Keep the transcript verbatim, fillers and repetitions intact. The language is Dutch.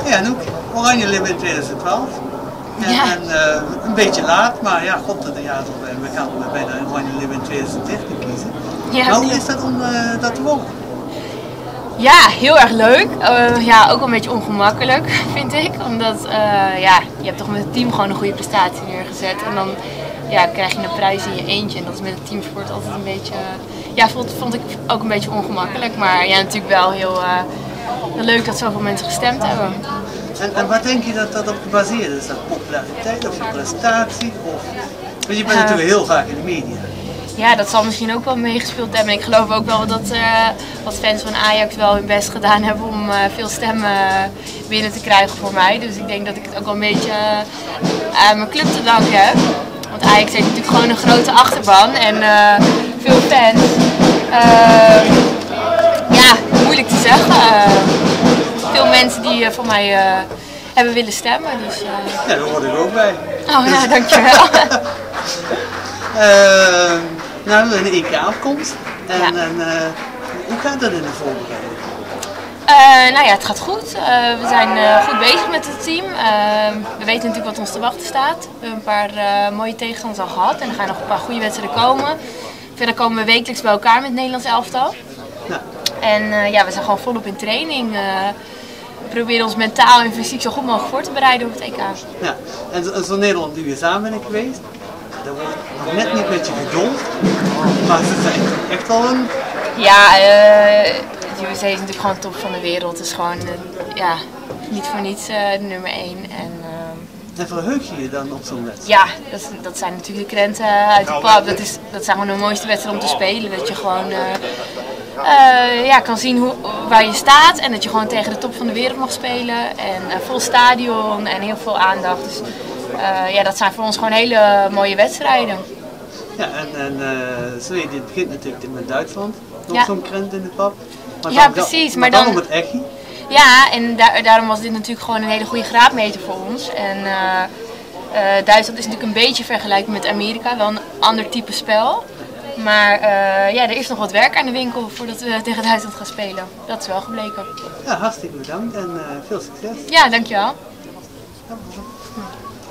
Ja, en ook Oranje Leeuwen in tweeduizend twaalf. En, Ja. en uh, een beetje laat, maar ja, god, de ja, we gaan bijna Oranje Leeuwen in tweeduizend dertien kiezen. Ja, maar hoe klopt. is dat om uh, dat te worden? Ja, heel erg leuk. Uh, ja, ook wel een beetje ongemakkelijk, vind ik. Omdat uh, ja, je hebt toch met het team gewoon een goede prestatie neergezet. En dan ja, krijg je een prijs in je eentje. En dat is met het teamsport altijd een beetje... Ja, vond, vond ik ook een beetje ongemakkelijk. Maar ja, natuurlijk wel heel, uh, heel leuk dat zoveel mensen gestemd hebben. En, en wat denk je dat dat op gebaseerd is? Is dat populariteit of je prestatie? Of... Want je bent uh, natuurlijk heel vaak in de media. Ja, dat zal misschien ook wel meegespeeld hebben. Ik geloof ook wel dat uh, wat fans van Ajax wel hun best gedaan hebben om uh, veel stemmen binnen te krijgen voor mij. Dus ik denk dat ik het ook wel een beetje uh, aan mijn club te danken heb. Want Ajax heeft natuurlijk gewoon een grote achterban en uh, veel fans. Uh, ja, moeilijk te zeggen. Uh, veel mensen die uh, voor mij uh, hebben willen stemmen. Dus, uh... Ja, daar hoor ik ook bij. Oh ja, dankjewel. uh, nou, een E K-afkomst. En, ja. en uh, hoe gaat dat in de voorbereiding? Uh, nou ja, het gaat goed. Uh, we zijn uh, goed bezig met het team. Uh, we weten natuurlijk wat ons te wachten staat. We hebben een paar uh, mooie tegenstanders al gehad en er gaan nog een paar goede wedstrijden komen. Verder komen we wekelijks bij elkaar met het Nederlands elftal. Ja. En uh, ja, we zijn gewoon volop in training. Uh, we proberen ons mentaal en fysiek zo goed mogelijk voor te bereiden op het E K. Ja, en zo, zo Nederland U S A ben ik geweest. Dat wordt nog net niet met je geduld, maar ze zijn echt al een... Ja, uh, de U S A is natuurlijk gewoon top van de wereld. Het is gewoon, uh, ja, niet voor niets uh, de nummer één. En, uh, en verheug je je dan op zo'n wedstrijd? Ja, dat, dat zijn natuurlijk de krenten uit de pap. Dat, is, dat zijn gewoon de mooiste wedstrijden om te spelen. Dat je gewoon uh, uh, ja, kan zien hoe, waar je staat en dat je gewoon tegen de top van de wereld mag spelen. En uh, vol stadion en heel veel aandacht. Dus uh, ja, dat zijn voor ons gewoon hele mooie wedstrijden. Ja, en, en uh, Zweden begint natuurlijk met Duitsland. Nog ja. zo'n krent in de pap. Maar ja, dan, precies. Maar, maar dan, dan om het echi. Ja, en daar, daarom was dit natuurlijk gewoon een hele goede graadmeter voor ons. En uh, uh, Duitsland is natuurlijk een beetje vergelijkbaar met Amerika, wel een ander type spel. Maar uh, ja, er is nog wat werk aan de winkel voordat we tegen Duitsland gaan spelen. Dat is wel gebleken. Ja, hartstikke bedankt en uh, veel succes. Ja, dankjewel. Ja,